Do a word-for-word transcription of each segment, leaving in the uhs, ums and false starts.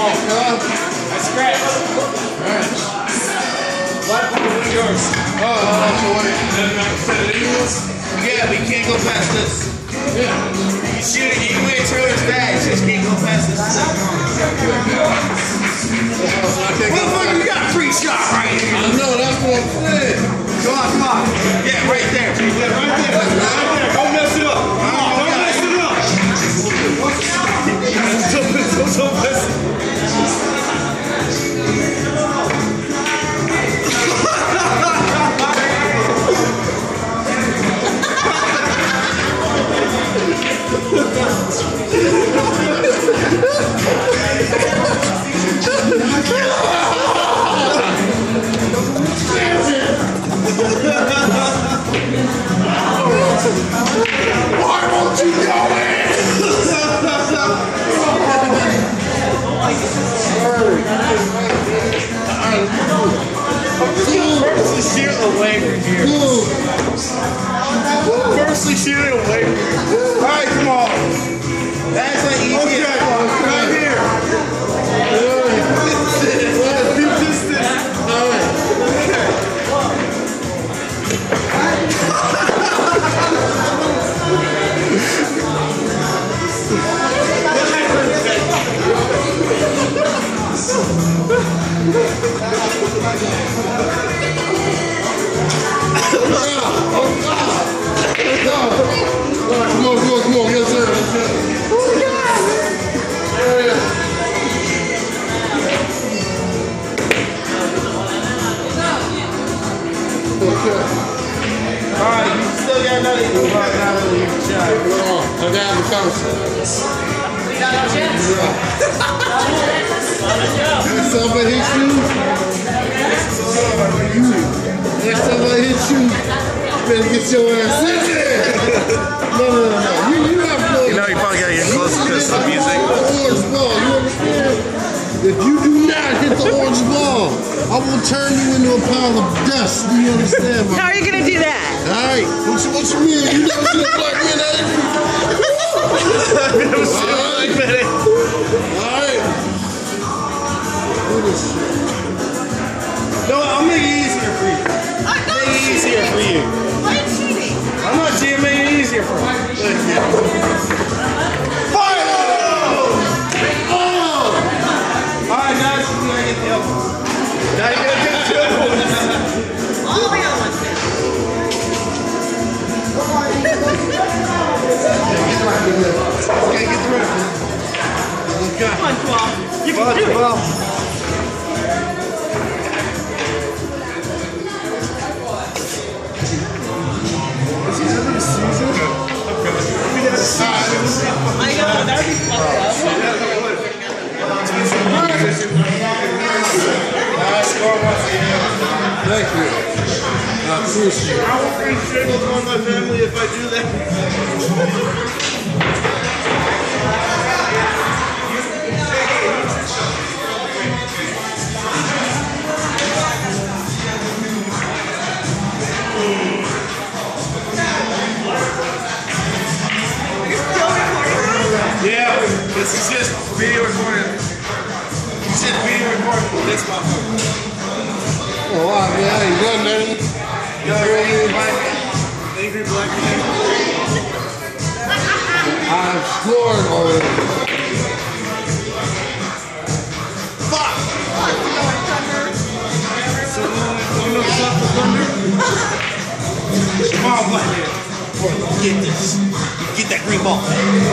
I scratched. Alright. What? Yours. Oh, that's the way. Yeah, we can't go past this. Yeah. You shoot it, you wait till it's bad, you just can't go past this. Motherfucker, you got a free shot right here. I know, that's what I'm saying. Come on, come on. Yeah, right there. Yeah, right there. Right there. Don't mess it up. Come on, don't mess it up. Don't mess it up. Why won't you go in? Purposely shoot away from here. Purposely shoot away from here. Alright, come on. That's like easy. Okay, right here. Deep distance. Alright. Okay. Come on, come on, come on, yes sir. Oh God! Yeah. Okay. Alright, you still got another shot. Hold on, I got the conversation. Next time I hit you, you, next time I hit you, you better get your ass in there. No, no, no, no. You, you have no. You know, you probably gotta get close because of the music. Orange ball, you understand? If you do not hit the orange ball, I will turn you into a pile of dust. Do you understand? How are you gonna do that? Alright, what you, what you mean? You never seen a black man that? I've never seen a black man. Alright. No, I'll make it easier for you. I'm not Make it easier for you. I'm cheating. I'm not cheating, make it easier for you. Fire! Oh! Alright, now you gotta get the elbow. Now you gotta get the elbow. All the way on one step. Okay, get the ref. Come on, twelve. You can do it. Well, I know, that'd be fucked up. Thank you. I appreciate it. I will bring shingles on my family if I do that. Yeah, this is just video recording. This is video recording for this motherfucker. Oh, wow, man, I ain't done nothing. Yo, angry black man. Angry black man. I've scored already. Fuck! So, you know what's up with thunder? Come on, black man. Get this. Get that green ball.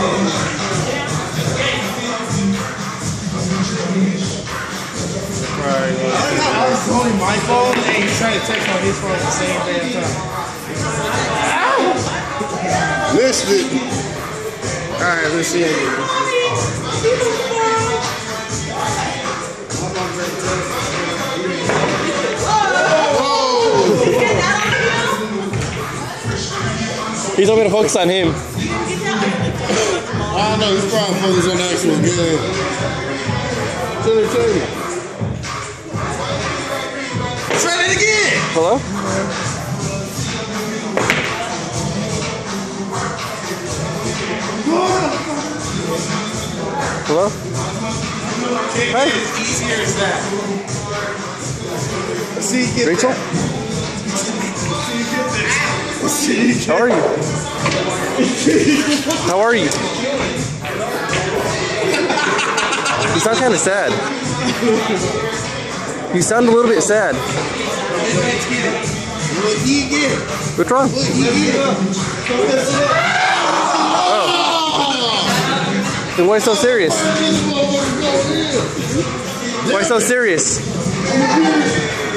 Right. That was only my phone, and he's trying to text on his phone at the same damn time. Ow! Missed it. Alright, let's see it. He told me to focus on him. I don't know, he's probably focused on the actual game. Tell him, tell him. Try it again! Hello? Hello? Can't get as easier as that. See, get Rachel? How are you? How are you? You sound kind of sad. You sound a little bit sad. What he get? What's wrong? What he get? Oh. Then why so serious? This motherfucker going in. Why so serious?